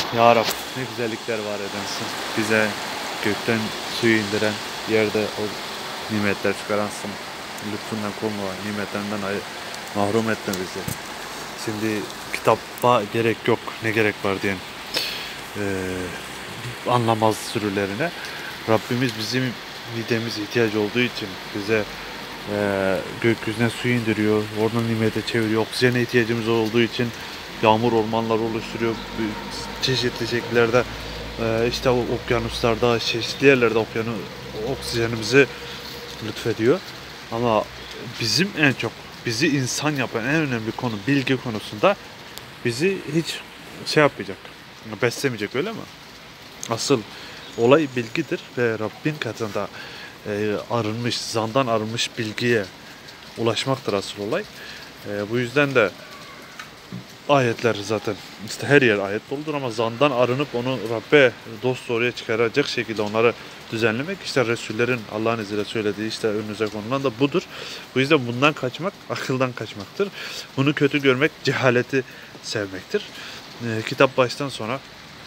Ya Rab, ne güzellikler var edensin. Bize gökten suyu indiren, yerde o nimetler çıkaransın. Lütfundan koruma, nimetlerinden mahrum etme bizi. Şimdi kitaba gerek yok, ne gerek var diyen anlamaz sürülerine. Rabbimiz bizim midemiz ihtiyacı olduğu için bize gökyüzüne su indiriyor, oradan nimete çeviriyor. Oksijene ihtiyacımız olduğu için yağmur ormanları oluşturuyor. Çeşitli şekillerde işte okyanuslarda, çeşitli yerlerde oksijenimizi lütfediyor. Ama bizim en çok bizi insan yapan en önemli konu bilgi konusunda bizi hiç şey yapmayacak, beslemeyecek, öyle mi? Asıl olay bilgidir ve Rabbin katında arınmış, zandan arınmış bilgiye ulaşmaktır asıl olay. Bu yüzden de ayetler zaten işte her yer ayet doludur ama zandan arınıp onu Rabbe dost doğruya çıkaracak şekilde onları düzenlemek işte Resullerin Allah'ın izniyle söylediği işte önünüze konulan da budur. Bu yüzden bundan kaçmak akıldan kaçmaktır. Bunu kötü görmek cehaleti sevmektir. Kitap baştan sona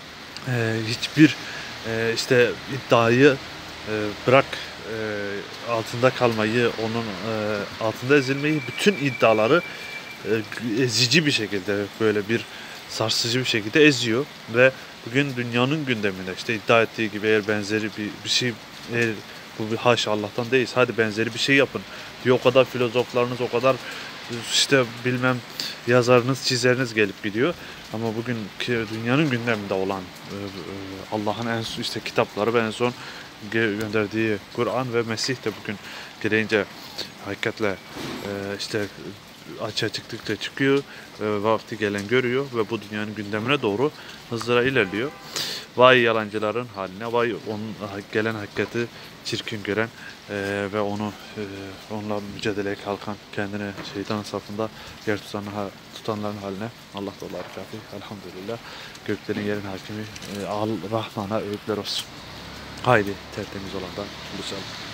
hiçbir işte iddiayı bırak altında kalmayı, onun altında ezilmeyi, bütün iddiaları ezici bir şekilde, böyle bir sarsıcı bir şekilde eziyor ve bugün dünyanın gündeminde işte iddia ettiği gibi eğer benzeri bir şey, eğer bu bir haşa Allah'tan değiliz, hadi benzeri bir şey yapın diyor. O kadar filozoflarınız, o kadar işte bilmem yazarınız, çizeriniz gelip gidiyor. Ama bugün dünyanın gündeminde olan Allah'ın en son işte kitapları ve en son gönderdiği Kur'an ve Mesih de bugün gereğince hakikatle işte açığa çıktıkça çıkıyor, vakti gelen görüyor ve bu dünyanın gündemine doğru hızla ilerliyor. Vay yalancıların haline, vay onun gelen hakikati çirkin gören ve onunla mücadeleye kalkan, kendine şeytan safında yer tutanların haline. Allah dolar kafi. Elhamdülillah. Göklerin yerin hakimi Rahman'a övgüler olsun. Haydi tertemiz olandan buluşalım.